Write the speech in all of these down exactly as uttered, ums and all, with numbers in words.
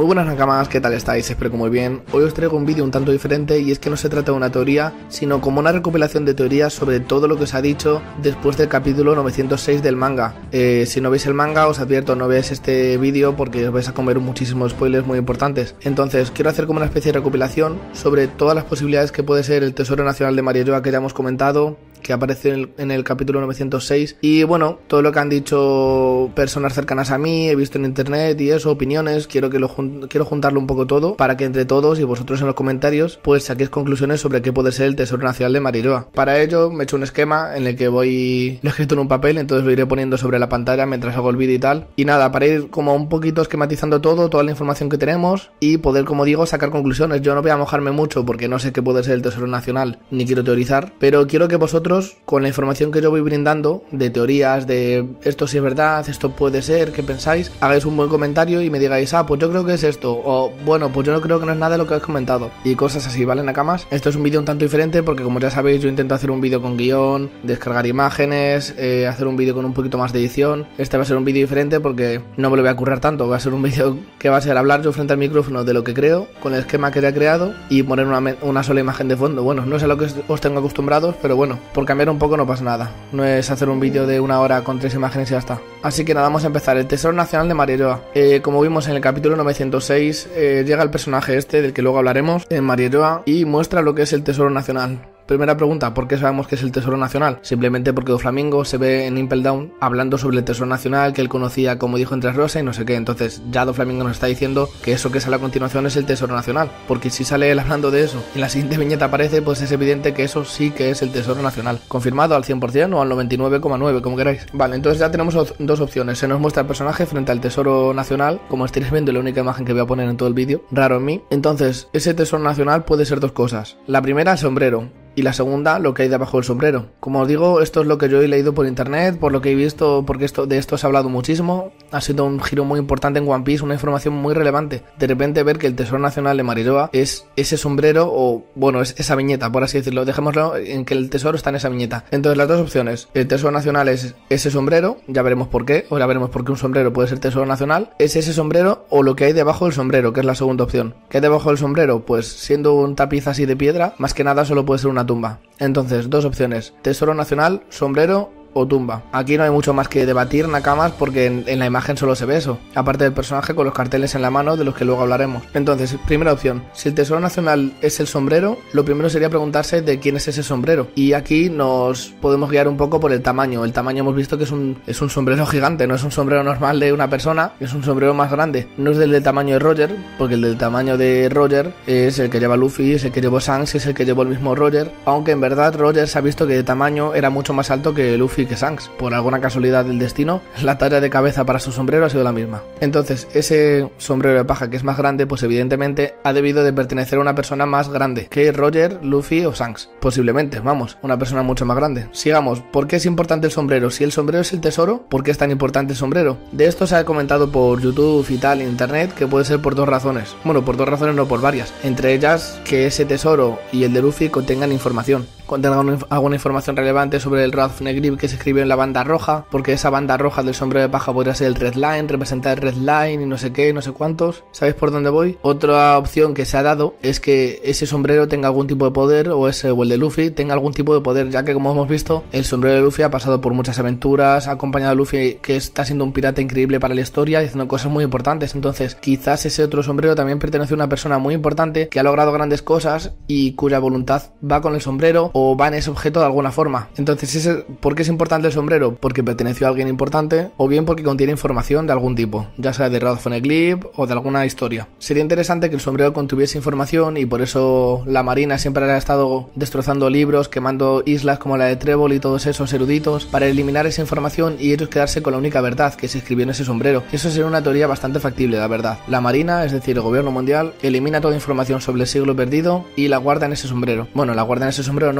Muy buenas nakamas, ¿qué tal estáis? Espero que muy bien. Hoy os traigo un vídeo un tanto diferente y es que no se trata de una teoría, sino como una recopilación de teorías sobre todo lo que os ha dicho después del capítulo novecientos seis del manga. Eh, si no veis el manga, os advierto, no veáis este vídeo porque os vais a comer muchísimos spoilers muy importantes. Entonces, quiero hacer como una especie de recopilación sobre todas las posibilidades que puede ser el Tesoro Nacional de Mariojoa que ya hemos comentado, que aparece en el, en el capítulo novecientos seis, y bueno, todo lo que han dicho personas cercanas a mí, he visto en internet y eso, opiniones, quiero que lo jun quiero juntarlo un poco todo para que entre todos y vosotros en los comentarios pues saquéis conclusiones sobre qué puede ser el Tesoro Nacional de Mariojoa. Para ello me he hecho un esquema en el que voy, lo he escrito en un papel, entonces lo iré poniendo sobre la pantalla mientras hago el vídeo y tal, y nada, para ir como un poquito esquematizando todo, toda la información que tenemos y poder, como digo, sacar conclusiones. Yo no voy a mojarme mucho porque no sé qué puede ser el Tesoro Nacional, ni quiero teorizar, pero quiero que vosotros, con la información que yo voy brindando, de teorías, de esto sí es verdad, esto puede ser, ¿qué pensáis? Hagáis un buen comentario y me digáis, ah, pues yo creo que es esto, o bueno, pues yo no creo que no es nada de lo que habéis comentado, y cosas así, ¿vale, nakamas? Esto es un vídeo un tanto diferente porque, como ya sabéis, yo intento hacer un vídeo con guión, descargar imágenes, eh, hacer un vídeo con un poquito más de edición. Este va a ser un vídeo diferente porque no me lo voy a currar tanto, va a ser un vídeo que va a ser hablar yo frente al micrófono de lo que creo, con el esquema que ya he creado, y poner una, una sola imagen de fondo. Bueno, no sé a lo que os tengo acostumbrados, pero bueno, por cambiar un poco no pasa nada, no es hacer un vídeo de una hora con tres imágenes y ya está. Así que nada, vamos a empezar. El Tesoro Nacional de Mariojoa. Eh, como vimos en el capítulo novecientos seis, eh, llega el personaje este, del que luego hablaremos, en Mariojoa, y muestra lo que es el Tesoro Nacional. Primera pregunta, ¿por qué sabemos que es el Tesoro Nacional? Simplemente porque Doflamingo se ve en Impel Down hablando sobre el Tesoro Nacional, que él conocía, como dijo, entre Rosa y no sé qué. Entonces ya Doflamingo nos está diciendo que eso que sale a continuación es el Tesoro Nacional, porque si sale él hablando de eso y en la siguiente viñeta aparece, pues es evidente que eso sí que es el Tesoro Nacional. Confirmado al cien por cien o al noventa y nueve coma nueve, como queráis. Vale, entonces ya tenemos dos opciones. Se nos muestra el personaje frente al Tesoro Nacional, como estaréis viendo, la única imagen que voy a poner en todo el vídeo, raro en mí. Entonces, ese Tesoro Nacional puede ser dos cosas. La primera, el sombrero. Y la segunda, lo que hay debajo del sombrero. Como os digo, esto es lo que yo he leído por internet, por lo que he visto, porque esto, de esto se ha hablado muchísimo. Ha sido un giro muy importante en One Piece, una información muy relevante. De repente ver que el Tesoro Nacional de Mariojoa es ese sombrero, o bueno, es esa viñeta, por así decirlo. Dejémoslo en que el tesoro está en esa viñeta. Entonces las dos opciones, el Tesoro Nacional es ese sombrero, ya veremos por qué, o ya veremos por qué un sombrero puede ser Tesoro Nacional. Es ese sombrero o lo que hay debajo del sombrero, que es la segunda opción. ¿Qué hay debajo del sombrero? Pues siendo un tapiz así de piedra, más que nada solo puede ser una tumba. Entonces, dos opciones: Tesoro Nacional, sombrero o tumba. Aquí no hay mucho más que debatir, nakamas, porque en, en la imagen solo se ve eso, aparte del personaje con los carteles en la mano, de los que luego hablaremos. Entonces, primera opción, si el Tesoro Nacional es el sombrero, lo primero sería preguntarse de quién es ese sombrero, y aquí nos podemos guiar un poco por el tamaño. El tamaño hemos visto que es un, es un sombrero gigante, no es un sombrero normal de una persona, es un sombrero más grande. No es del, del tamaño de Roger, porque el del tamaño de Roger es el que lleva Luffy, es el que llevó Shanks, es el que llevó el mismo Roger, aunque en verdad Roger se ha visto que de tamaño era mucho más alto que Luffy, que Shanks. Por alguna casualidad del destino, la talla de cabeza para su sombrero ha sido la misma. Entonces, ese sombrero de paja que es más grande, pues evidentemente ha debido de pertenecer a una persona más grande que Roger, Luffy o Shanks. Posiblemente, vamos, una persona mucho más grande. Sigamos, ¿por qué es importante el sombrero? Si el sombrero es el tesoro, ¿por qué es tan importante el sombrero? De esto se ha comentado por YouTube y tal, en internet, que puede ser por dos razones. Bueno, por dos razones, no por varias. Entre ellas, que ese tesoro y el de Luffy contengan información. Contengan alguna información relevante sobre el Wrath of Negrib que se escribió en la banda roja, porque esa banda roja del sombrero de paja podría ser el Red Line, representar el Red Line y no sé qué, no sé cuántos. ¿Sabéis por dónde voy? Otra opción que se ha dado es que ese sombrero tenga algún tipo de poder, o ese o el de Luffy tenga algún tipo de poder, ya que, como hemos visto, el sombrero de Luffy ha pasado por muchas aventuras, ha acompañado a Luffy, que está siendo un pirata increíble para la historia y haciendo cosas muy importantes. Entonces quizás ese otro sombrero también pertenece a una persona muy importante que ha logrado grandes cosas y cuya voluntad va con el sombrero o va en ese objeto de alguna forma. Entonces, ese, ¿por qué es importante el sombrero? Porque perteneció a alguien importante, o bien porque contiene información de algún tipo, ya sea de Wrath of Negrib o de alguna historia. Sería interesante que el sombrero contuviese información, y por eso la marina siempre ha estado destrozando libros, quemando islas como la de Trébol y todos esos eruditos, para eliminar esa información y ellos quedarse con la única verdad que se escribió en ese sombrero. Eso sería una teoría bastante factible, la verdad. La marina, es decir, el gobierno mundial, elimina toda información sobre el siglo perdido y la guarda en ese sombrero. Bueno, la guarda en ese sombrero no,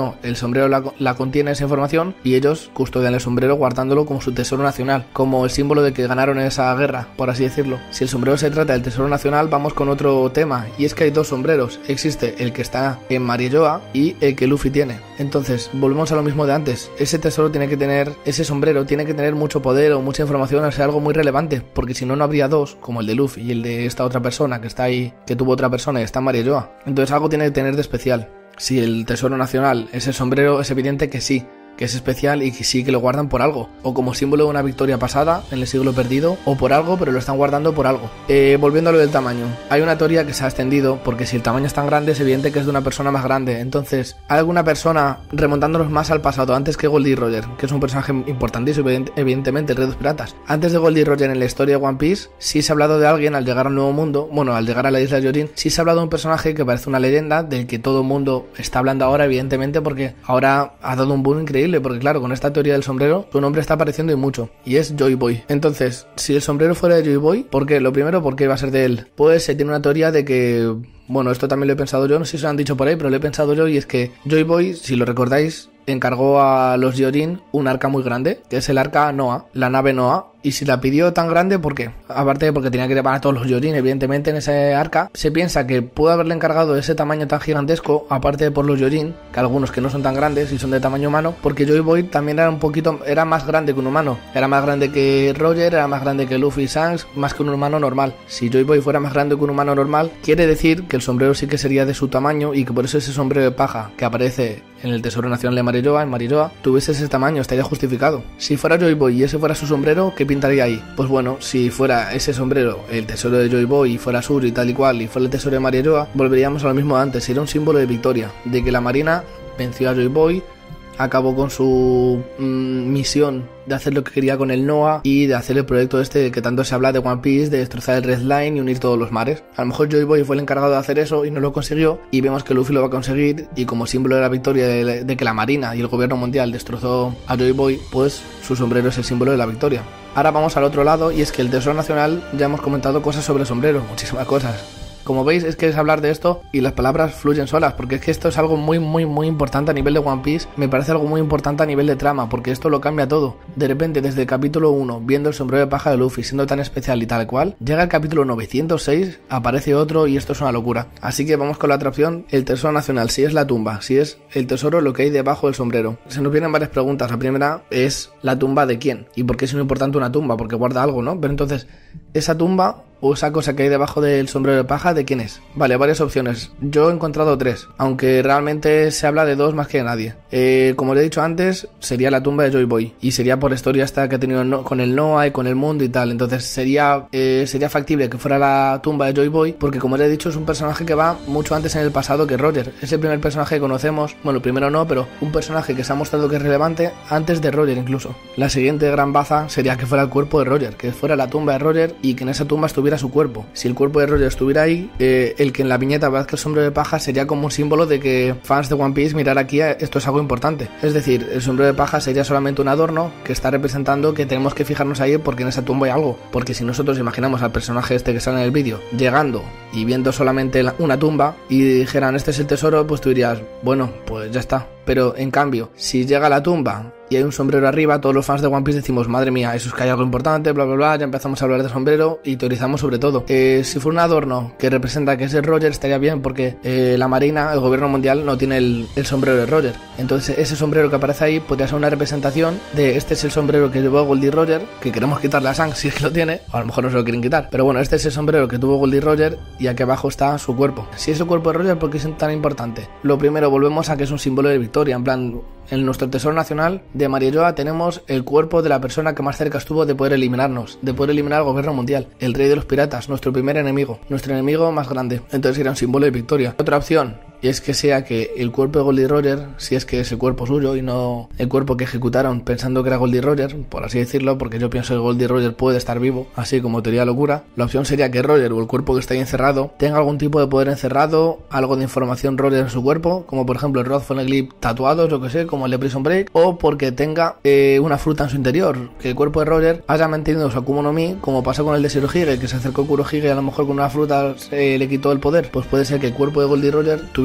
no, el sombrero la, la contiene esa información y ellos custodian el sombrero guardándolo como su tesoro nacional, como el símbolo de que ganaron esa guerra, por así decirlo. Si el sombrero se trata del tesoro nacional, vamos con otro tema, y es que hay dos sombreros. Existe el que está en Marioa y el que Luffy tiene. Entonces, volvemos a lo mismo de antes. Ese tesoro tiene que tener, ese sombrero tiene que tener mucho poder o mucha información, o sea, algo muy relevante, porque si no, no habría dos, como el de Luffy y el de esta otra persona que está ahí, que tuvo otra persona y está en Marioa. Entonces algo tiene que tener de especial. Si el tesoro nacional es el sombrero, es evidente que sí, que es especial y que sí que lo guardan por algo, o como símbolo de una victoria pasada en el siglo perdido, o por algo, pero lo están guardando por algo. Eh, volviendo a lo del tamaño, hay una teoría que se ha extendido, porque si el tamaño es tan grande es evidente que es de una persona más grande. Entonces, hay alguna persona, remontándonos más al pasado, antes que Goldie Roger, que es un personaje importantísimo, evidentemente, el Rey de los Piratas. Antes de Goldie Roger en la historia de One Piece, sí se ha hablado de alguien al llegar al Nuevo Mundo, bueno, al llegar a la isla de Yorin, sí se ha hablado de un personaje que parece una leyenda, del que todo el mundo está hablando ahora, evidentemente, porque ahora ha dado un boom increíble, porque claro, con esta teoría del sombrero, su nombre está apareciendo y mucho, y es Joy Boy. Entonces, si el sombrero fuera de Joy Boy, ¿por qué? Lo primero, ¿por qué va a ser de él? Pues se tiene una teoría de que, bueno, esto también lo he pensado yo, no sé si se lo han dicho por ahí, pero lo he pensado yo, y es que Joy Boy, si lo recordáis, encargó a los Yorin un arca muy grande, que es el arca Noah, la nave Noah. Y si la pidió tan grande, ¿por qué? Aparte de porque tenía que llevar a todos los Yorin, evidentemente, en ese arca. Se piensa que pudo haberle encargado ese tamaño tan gigantesco, aparte de por los Yorin, que algunos que no son tan grandes y son de tamaño humano, porque Joy Boy también era un poquito, era más grande que un humano. Era más grande que Roger, era más grande que Luffy y Shanks, más que un humano normal. Si Joy Boy fuera más grande que un humano normal, quiere decir que el sombrero sí que sería de su tamaño y que por eso ese sombrero de paja que aparece en el Tesoro Nacional de Marioa, en Marioa, tuviese ese tamaño, estaría justificado. Si fuera Joy Boy y ese fuera su sombrero, ¿qué pintaría ahí? Pues bueno, si fuera ese sombrero el tesoro de Joy Boy y fuera sur y tal y cual y fuera el tesoro de Marioa, volveríamos a lo mismo de antes. Sería un símbolo de victoria, de que la marina venció a Joy Boy, acabó con su mmm, misión de hacer lo que quería con el Noah y de hacer el proyecto este que tanto se habla de One Piece, de destrozar el Red Line y unir todos los mares. A lo mejor Joy Boy fue el encargado de hacer eso y no lo consiguió, y vemos que Luffy lo va a conseguir, y como símbolo de la victoria de, de que la marina y el gobierno mundial destrozó a Joy Boy, pues su sombrero es el símbolo de la victoria. Ahora vamos al otro lado, y es que el Tesoro Nacional, ya hemos comentado cosas sobre el sombrero, muchísimas cosas. Como veis, es que es hablar de esto y las palabras fluyen solas, porque es que esto es algo muy muy muy importante a nivel de One Piece. Me parece algo muy importante a nivel de trama, porque esto lo cambia todo. De repente, desde el capítulo uno, viendo el sombrero de paja de Luffy siendo tan especial y tal cual, llega el capítulo novecientos seis, aparece otro y esto es una locura. Así que vamos con la otra opción, el Tesoro Nacional. Si es la tumba, si es el tesoro, lo que hay debajo del sombrero. Se nos vienen varias preguntas. La primera es, ¿la tumba de quién? ¿Y por qué es muy importante una tumba? Porque guarda algo, ¿no? Pero entonces, esa tumba o esa cosa que hay debajo del sombrero de paja, ¿de quién es? Vale, varias opciones. Yo he encontrado tres, aunque realmente se habla de dos más que de nadie. Eh, como le he dicho antes, sería la tumba de Joy Boy, y sería por la historia esta que ha tenido no, con el Noah y con el mundo y tal. Entonces sería eh, sería factible que fuera la tumba de Joy Boy, porque como le he dicho, es un personaje que va mucho antes en el pasado que Roger. Es el primer personaje que conocemos, bueno, primero no, pero un personaje que se ha mostrado que es relevante antes de Roger incluso. La siguiente gran baza sería que fuera el cuerpo de Roger, que fuera la tumba de Roger y que en esa tumba estuviera su cuerpo. Si el cuerpo de Roger estuviera ahí, eh, el que en la viñeta aparezca el sombrero de paja sería como un símbolo de que fans de One Piece, mirar aquí, esto es algo importante. Es decir, el sombrero de paja sería solamente un adorno que está representando que tenemos que fijarnos ahí porque en esa tumba hay algo. Porque si nosotros imaginamos al personaje este que sale en el vídeo llegando y viendo solamente una tumba y dijeran este es el tesoro, pues tú dirías, bueno, pues ya está. Pero en cambio, si llega a la tumba y hay un sombrero arriba, todos los fans de One Piece decimos, madre mía, eso es que hay algo importante, bla bla bla, ya empezamos a hablar de sombrero y teorizamos sobre todo. Eh, si fuera un adorno que representa que es el Roger, estaría bien, porque eh, la marina, el gobierno mundial, no tiene el, el sombrero de Roger. Entonces ese sombrero que aparece ahí podría ser una representación de este es el sombrero que llevó Goldie Roger, que queremos quitarle a Shanks si es que lo tiene, o a lo mejor no se lo quieren quitar, pero bueno, este es el sombrero que tuvo Goldie Roger y aquí abajo está su cuerpo. Si es el cuerpo de Roger, ¿por qué es tan importante? Lo primero, volvemos a que es un símbolo de victoria, en plan, en nuestro Tesoro Nacional de Marioa tenemos el cuerpo de la persona que más cerca estuvo de poder eliminarnos, de poder eliminar al gobierno mundial, el rey de los piratas, nuestro primer enemigo, nuestro enemigo más grande. Entonces era un símbolo de victoria. Otra opción, y es que sea que el cuerpo de Goldie Roger, si es que es el cuerpo suyo y no el cuerpo que ejecutaron pensando que era Goldie Roger, por así decirlo, porque yo pienso que Goldie Roger puede estar vivo, así como teoría locura, la opción sería que Roger o el cuerpo que está ahí encerrado tenga algún tipo de poder encerrado, algo de información Roger en su cuerpo, como por ejemplo el Rod Poneglyph tatuados, yo que sé, como el de Prison Break, o porque tenga eh, una fruta en su interior, que el cuerpo de Roger haya mantenido su Akuma no Mi, como pasó con el de Shirohige, que se acercó a Kurohige y a lo mejor con una fruta eh, le quitó el poder. Pues puede ser que el cuerpo de Goldie Roger tuviera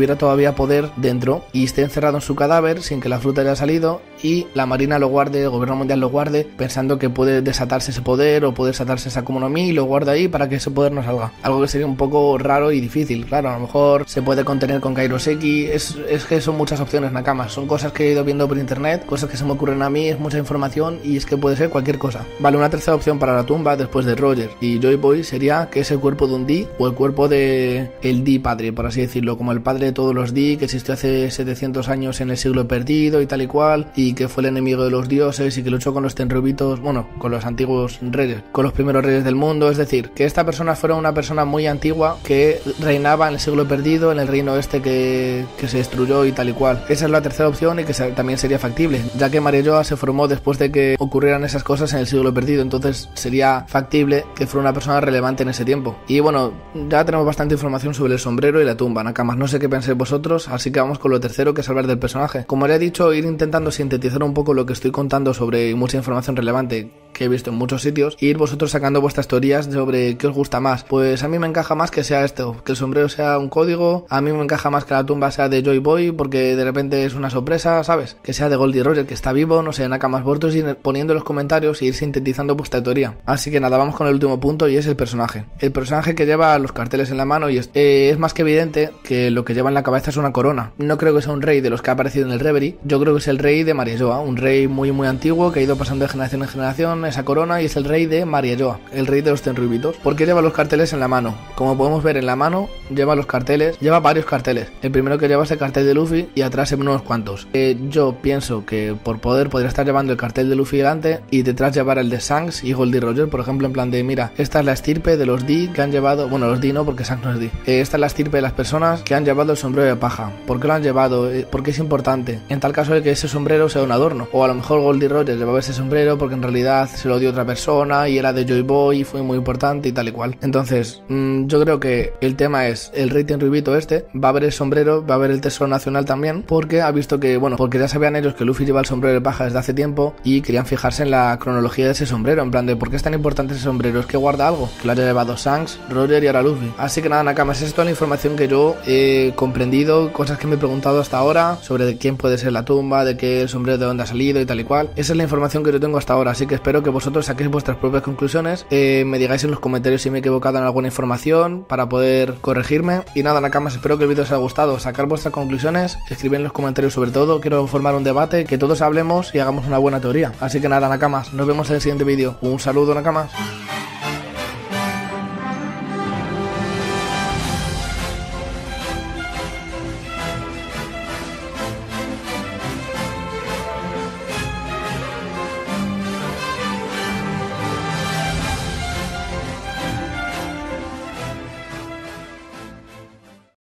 tuviera todavía poder dentro y esté encerrado en su cadáver sin que la fruta haya salido y la Marina lo guarde, el gobierno mundial lo guarde, pensando que puede desatarse ese poder o puede desatarse esa Akuma no Mi y lo guarda ahí para que ese poder no salga. Algo que sería un poco raro y difícil. Claro, a lo mejor se puede contener con Kairoseki. Es, es que son muchas opciones, Nakama. Son cosas que he ido viendo por internet, cosas que se me ocurren a mí, es mucha información y es que puede ser cualquier cosa. Vale, una tercera opción para la tumba después de Roger y Joy Boy sería que es el cuerpo de un D o el cuerpo de el D padre, por así decirlo, como el padre de todos los D que existió hace setecientos años en el siglo perdido y tal y cual, y que fue el enemigo de los dioses y que luchó con los tenryubitos, bueno, con los antiguos reyes, con los primeros reyes del mundo. Es decir, que esta persona fuera una persona muy antigua que reinaba en el siglo perdido, en el reino este que, que se destruyó y tal y cual. Esa es la tercera opción y que se, también sería factible, ya que Marioa se formó después de que ocurrieran esas cosas en el siglo perdido, entonces sería factible que fuera una persona relevante en ese tiempo. Y bueno, ya tenemos bastante información sobre el sombrero y la tumba, Nakamas. No sé qué penséis vosotros, así que vamos con lo tercero, que es hablar del personaje. Como ya he dicho, ir intentando sintetizar un poco lo que estoy contando sobre mucha información relevante que he visto en muchos sitios, e ir vosotros sacando vuestras teorías sobre qué os gusta más. Pues a mí me encaja más que sea esto, que el sombrero sea un código, a mí me encaja más que la tumba sea de Joy Boy, porque de repente es una sorpresa, ¿sabes? Que sea de Goldie Roger, que está vivo, no sé, Nakamas, vosotros ir poniendo en los comentarios y ir sintetizando vuestra teoría. Así que nada, vamos con el último punto y es el personaje. El personaje que lleva los carteles en la mano y es, eh, es más que evidente que lo que lleva en la cabeza es una corona. No creo que sea un rey de los que ha aparecido en el Reverie, yo creo que es el rey de Marioa, un rey muy muy antiguo que ha ido pasando de generación en generación esa corona y es el rey de Marioa, el rey de los tenryubitos. ¿Por qué lleva los carteles en la mano? Como podemos ver en la mano, lleva los carteles, lleva varios carteles. El primero que lleva es el cartel de Luffy y atrás se ven unos cuantos. Eh, yo pienso que por poder podría estar llevando el cartel de Luffy delante y detrás llevar el de Shanks y Goldie Roger, por ejemplo, en plan de, mira, esta es la estirpe de los D que han llevado, bueno, los D no, porque Shanks no es D. Eh, esta es la estirpe de las personas que han llevado el sombrero de paja. ¿Por qué lo han llevado? Eh, ¿Por qué es importante? En tal caso de que ese sombrero sea un adorno. O a lo mejor Goldie Roger llevaba ese sombrero porque en realidad se lo dio otra persona y era de Joy Boy y fue muy importante y tal y cual. Entonces, mmm, yo creo que el tema es el rey tenryubito este, va a haber el sombrero, va a haber el tesoro nacional también, porque ha visto que, bueno, porque ya sabían ellos que Luffy lleva el sombrero de paja desde hace tiempo y querían fijarse en la cronología de ese sombrero, en plan de por qué es tan importante ese sombrero, es que guarda algo, que lo haya llevado Shanks, Roger y ahora Luffy. Así que nada, Nakamas, esa es toda la información que yo he comprendido, cosas que me he preguntado hasta ahora sobre de quién puede ser la tumba, de qué el sombrero de dónde ha salido y tal y cual. Esa es la información que yo tengo hasta ahora, así que espero que vosotros saquéis vuestras propias conclusiones, eh, me digáis en los comentarios si me he equivocado en alguna información para poder corregirme. Y nada, Nakamas, espero que el vídeo os haya gustado, sacar vuestras conclusiones, escribid en los comentarios sobre todo, quiero formar un debate, que todos hablemos y hagamos una buena teoría. Así que nada, Nakamas, nos vemos en el siguiente vídeo. Un saludo, Nakamas.